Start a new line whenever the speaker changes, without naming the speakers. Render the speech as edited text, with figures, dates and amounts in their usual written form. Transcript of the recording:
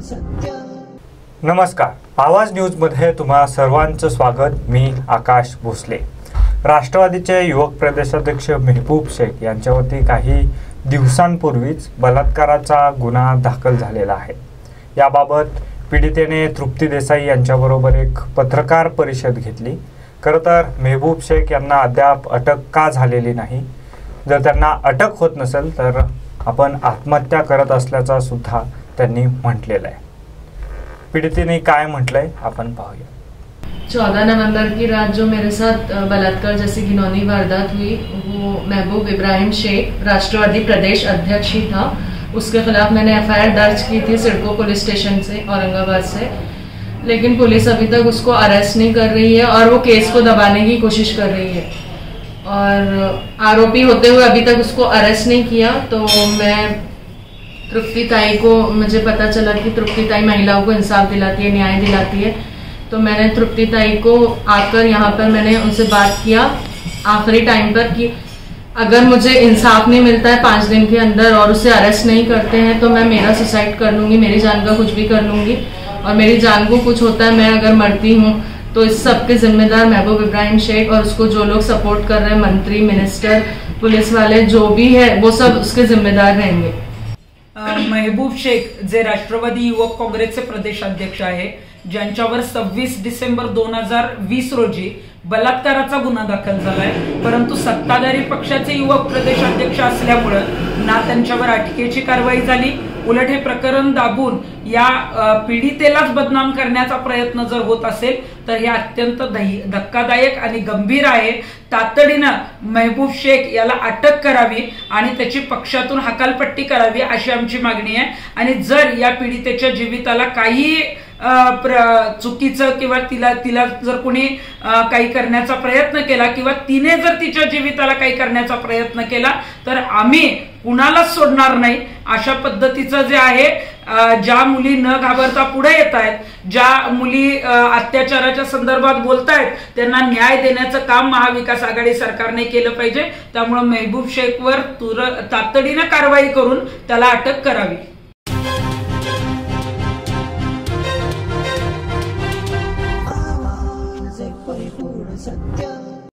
नमस्कार, आवाज न्यूजमध्ये तुम्हा सर्वांचं स्वागत। मी आकाश भोसले। राष्ट्रवादीचे युवक प्रदेशाध्यक्ष मेहबूब शेख यांच्यावरती काही दिवसांपूर्वीच बलात्काराचा गुन्हा दाखल झालेला आहे। याबाबत पीडितेने तृप्ती देसाई यांच्याबरोबर एक पत्रकार परिषद घेतली। खरं तर मेहबूब शेख यांना अद्याप अटक का झालेली नाही? जर त्यांना अटक होत नसेल तर आपण आत्महत्या करत असल्याचा सुद्धा त्यांनी म्हटलेलं आहे। पीड़िता काय म्हटलंय आपण पाहूया।
14 नवंबर की रात जो मेरे साथ बलात्कार जैसी घिनौनी वारदात हुई, वो महबूब इब्राहिम शेख राष्ट्रवादी प्रदेश अध्यक्ष ही था। उसके खिलाफ मैंने एफआईआर दर्ज की थी सिडको पुलिस स्टेशन से, औरंगाबाद से, लेकिन पुलिस अभी तक उसको अरेस्ट नहीं कर रही है और वो केस को दबाने की कोशिश कर रही है। और आरोपी होते हुए अभी तक उसको अरेस्ट नहीं किया। तो मैं तृप्ती ताई को, मुझे पता चला कि तृप्ती ताई महिलाओं को इंसाफ दिलाती है, न्याय दिलाती है, तो मैंने तृप्ती ताई को आकर यहाँ पर मैंने उनसे बात किया आखिरी टाइम पर कि अगर मुझे इंसाफ नहीं मिलता है 5 दिन के अंदर और उसे अरेस्ट नहीं करते हैं तो मैं मेरा सुसाइड कर लूंगी, मेरी जान का कुछ भी कर लूंगी। और मेरी जान को कुछ होता है, मैं अगर मरती हूँ तो इस सब के जिम्मेदार महबूब इब्राहिम शेख और उसको जो लोग सपोर्ट कर रहे हैं, मंत्री, मिनिस्टर, पुलिस वाले, जो भी है, वो सब उसके जिम्मेदार रहेंगे।
मेहबूब शेख जे राष्ट्रवादी युवक काँग्रेसचे प्रदेशाध्यक्ष आहे, ज्यांच्यावर 26 डिसेंबर 2020 रोजी बलात्काराचा गुन्हा दाखल झालाय, परंतु सत्ताधारी पक्षाचे युवक प्रदेशाध्यक्ष असल्यामुळे ना त्यांच्यावर अटकेची कारवाई झाली, उलट हे प्रकरण दाबून या पीडितेलाच बदनाम करण्याचा प्रयत्न जर होत असेल तर हे अत्यंत धक्कादायक आणि गंभीर आहे। तातडीने मेहबूब शेख याला अटक करावी आणि त्याची पक्षातून हकालपट्टी करावी अशी आमची मागणी आहे। आणि जर या पीडितेच्या जीविताला काही चुकीचं किंवा तिला जर कोणी काही करण्याचा प्रयत्न केला किंवा तिने जर तिच्या जीविताला काही करण्याचा प्रयत्न केला तर आम्ही कुणालाच सोडणार नाही। अशा पद्धतीचं जे आहे, ज्या मुली न घाबरता पुढे येत आहेत, ज्या मुली अत्याचाराच्या संदर्भात बोलतायत, त्यांना न्याय देण्याचं काम महाविकास आघाडी सरकारने केलं पाहिजे। त्यामुळे मेहबूब शेखवर तातडीने कारवाई करून त्याला अटक करावी।